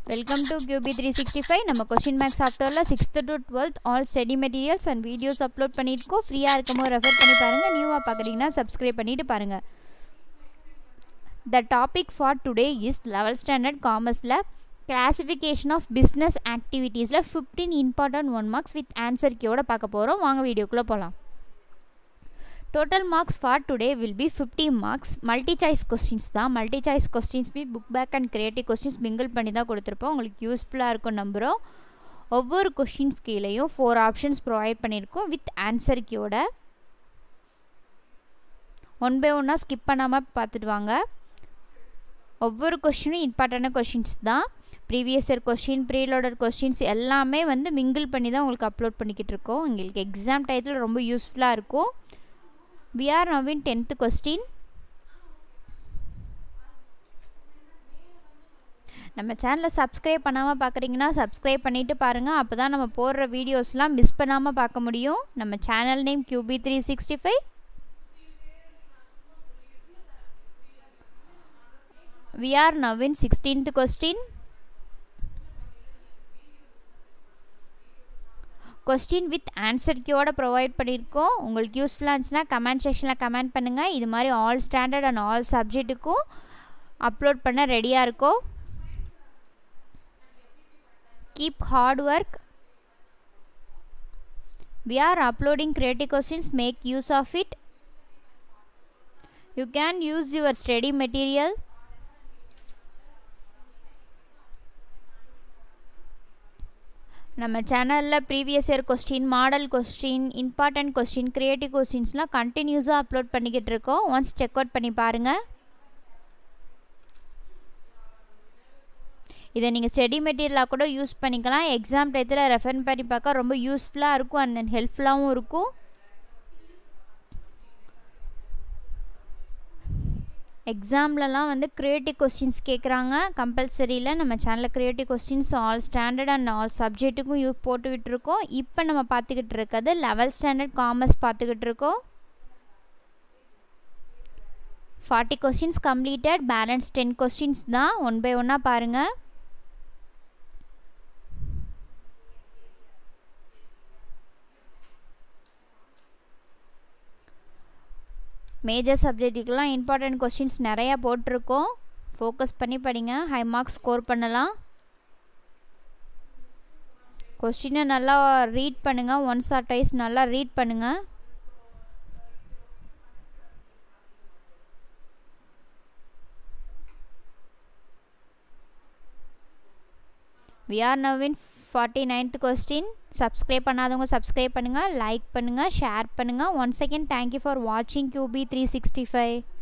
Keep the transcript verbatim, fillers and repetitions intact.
Welcome to Q B three sixty-five. நம்ம question bank softwareல sixth to twelfth all study materials and videos upload பண்ணிருக்கோம். ஃப்ரீயா இருக்கும்போது refer பண்ணி பாருங்க. நியூவா பார்க்கறீங்கன்னா subscribe பண்ணிட்டு பாருங்க. The topic for today is eleventh standard commerceல classification of business activitiesல fifteen important one marks with answer key-ஓட பார்க்க போறோம். வாங்க வீடியோக்குள்ள போலாம். Total marks for today will be fifty marks. Multi choice questions தான். Multi choice questions be book back and creative questions mingle பண்ணி தான் கொடுத்திருப்போம். உங்களுக்கு யூஸ்ஃபுல்லா இருக்கும் நம்புறோம். ஒவ்வொரு questions கீழேயும் four options provide பண்ணிருக்கோம் with answer key-ஓட. one by one skip பண்ணாம பார்த்துட்டு வாங்க. ஒவ்வொரு क्वेश्चनும் இம்பார்ட்டன்ட் क्वेश्चंस தான். previous year question, preloaded questions எல்லாமே வந்து mingle பண்ணி தான் உங்களுக்கு அப்லோட் பண்ணிக்கிட்டு இருக்கோம். உங்களுக்கு எக்ஸாம் டைத்துல ரொம்ப யூஸ்ஃபுல்லா இருக்கும். We are now in tenth question. நம்ம சேனலை சப்ஸ்கிரைப் பண்ணாம பார்க்குறீங்கன்னா சப்ஸ்கிரைப் பண்ணிட்டு பாருங்க. அப்பதான் நம்ம போடுற வீடியோஸ்லாம் மிஸ் பண்ணாம பார்க்க முடியும். நம்ம channel name Q B three sixty-five. We are now in sixteenth question. Question with answer key-ஓட ப்ரொவைட் பண்ணியிருக்கோம். உங்களுக்கு யூஸ்ஃபுல்லாக இருந்துச்சுன்னா கமெண்ட் செக்ஷனில் கமெண்ட் பண்ணுங்கள். இது மாதிரி ஆல் ஸ்டாண்டர்ட் அண்ட் ஆல் சப்ஜெக்ட்டுக்கும் அப்லோட் பண்ண ரெடியாக இருக்கும். Keep hard work. We are uploading creative questions. Make use of it. You can use your study material. நம்ம சேனலில் previous year question, model question, important question, creative கொஸ்டின்ஸ்லாம் கண்டினியூஸாக upload பண்ணிக்கிட்டு இருக்கோம். ஒன்ஸ் செக் அவுட் பண்ணி பாருங்கள். இதை நீங்கள் ஸ்டடி மெட்டீரியலாக கூட யூஸ் பண்ணிக்கலாம். எக்ஸாம் டயத்தில் ரெஃபர் பண்ணி பார்க்க ரொம்ப யூஸ்ஃபுல்லாக இருக்கும் அண்ட் தென் ஹெல்ப்ஃபுல்லாகவும் இருக்கும். எக்ஸாம்லலாம் வந்து க்ரியேட்டிவ் கொஸ்டின்ஸ் கேட்குறாங்க. கம்பல்சரியில் நம்ம சேனலில் creative questions all standard and all சப்ஜெக்ட்டுக்கும் யூ போட்டுக்கிட்டு இருக்கோம். இப்போ நம்ம பார்த்துக்கிட்டு இருக்கிறது லெவல்த் ஸ்டாண்டர்ட் காமர்ஸ் பார்த்துக்கிட்டு இருக்கோம். Forty questions completed. Balance ten questions தான். ஒன் பை ஒன்னாக பாருங்கள். மேஜர் சப்ஜெக்ட்டுக்கெலாம் இம்பார்ட்டன்ட் கொஸ்டின்ஸ் நிறையா போட்டிருக்கோம். ஃபோக்கஸ் பண்ணி படிங்க. ஹை மார்க்ஸ் ஸ்கோர் பண்ணலாம். கொஸ்டினை நல்லா ரீட் பண்ணுங்கள். ஒன்ஸ் ஆர் டைஸ் நல்லா ரீட் பண்ணுங்கள். We are now in forty-ninth question. Subscribe பண்ணாதவங்க சப்ஸ்கிரைப் பண்ணுங்கள், லைக் பண்ணுங்கள், ஷேர் பண்ணுங்கள். ஒன்ஸ் அகேன் தேங்க்யூ ஃபார் வாட்சிங் Q B three sixty-five.